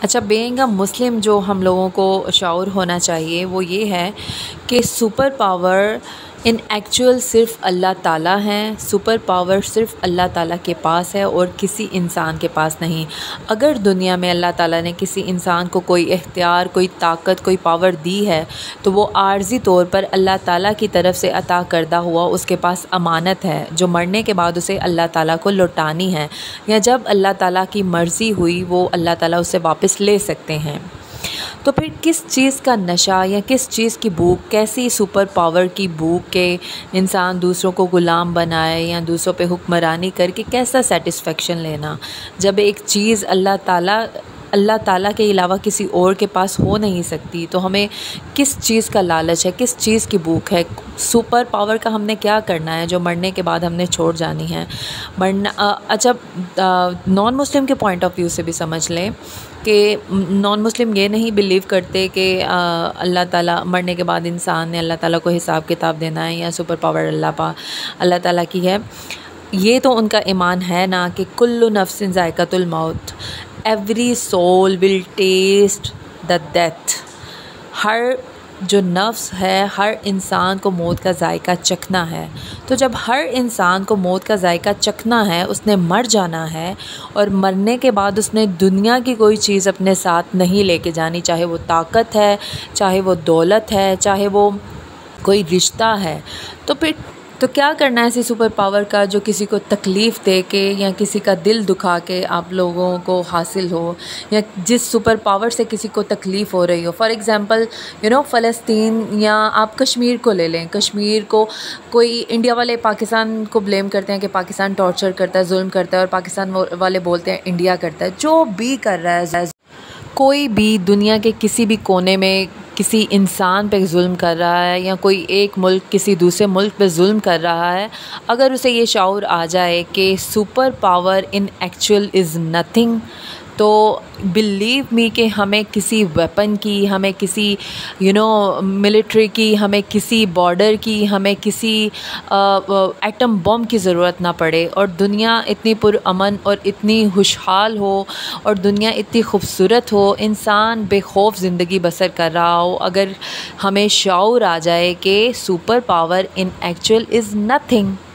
अच्छा, being a मुस्लिम जो हम लोगों को शऊर होना चाहिए वो ये है कि सुपर पावर इन एक्चुअल सिर्फ़ अल्लाह ताला हैं। सुपर पावर सिर्फ़ अल्लाह ताला के पास है और किसी इंसान के पास नहीं। अगर दुनिया में अल्लाह ताला ने किसी इंसान को कोई इख्तियार, कोई ताकत, कोई पावर दी है तो वो आर्ज़ी तौर पर अल्लाह ताला की तरफ से अता करदा हुआ उसके पास अमानत है, जो मरने के बाद उसे अल्लाह ताला को लौटानी है, या जब अल्लाह ताला की मर्ज़ी हुई वो अल्लाह ताला उसे वापस ले सकते हैं। तो फिर किस चीज़ का नशा या किस चीज़ की भूख, कैसी सुपर पावर की भूख के इंसान दूसरों को ग़ुलाम बनाए या दूसरों पे हुक्मरानी करके कैसा सेटिस्फेक्शन लेना, जब एक चीज़ अल्लाह ताला के अलावा किसी और के पास हो नहीं सकती, तो हमें किस चीज़ का लालच है, किस चीज़ की भूख है? सुपर पावर का हमने क्या करना है जो मरने के बाद हमने छोड़ जानी है? अच्छा, नॉन मुस्लिम के पॉइंट ऑफ व्यू से भी समझ लें कि नॉन मुस्लिम ये नहीं बिलीव करते कि अल्लाह ताला मरने के बाद इंसान ने अल्लाह ताला को हिसाब किताब देना है या सुपर पावर अल्लाह ताला की है। ये तो उनका ईमान है ना कि कुल्लु नफ्सिन ज़ायक़तुल मौत, every soul will taste the death. हर जो नफ्स है, हर इंसान को मौत का जायका चखना है। तो जब हर इंसान को मौत का जायका चखना है, उसने मर जाना है, और मरने के बाद उसने दुनिया की कोई चीज़ अपने साथ नहीं लेके जानी, चाहे वो ताकत है, चाहे वो दौलत है, चाहे वो कोई रिश्ता है, तो फिर तो क्या करना है ऐसी सुपर पावर का जो किसी को तकलीफ़ दे के या किसी का दिल दुखा के आप लोगों को हासिल हो, या जिस सुपर पावर से किसी को तकलीफ़ हो रही हो। फॉर एग्ज़ाम्पल फ़लस्तीन, या आप कश्मीर को ले लें। कश्मीर को कोई इंडिया वाले पाकिस्तान को ब्लेम करते हैं कि पाकिस्तान टॉर्चर करता है, जुल्म करता है, और पाकिस्तान वाले बोलते हैं इंडिया करता है। जो भी कर रहा है, कोई भी दुनिया के किसी भी कोने में किसी इंसान पे जुल्म कर रहा है, या कोई एक मुल्क किसी दूसरे मुल्क पे जुल्म कर रहा है, अगर उसे ये शऊर आ जाए कि super power in actual is nothing, तो बिलीव मी कि हमें किसी वेपन की, हमें किसी मिलिट्री की, हमें किसी बॉर्डर की, हमें किसी एटम बम की ज़रूरत ना पड़े, और दुनिया इतनी पुरअमन और इतनी खुशहाल हो, और दुनिया इतनी खूबसूरत हो, इंसान बेखौफ ज़िंदगी बसर कर रहा हो, अगर हमें शऊर आ जाए कि super power in actual is nothing.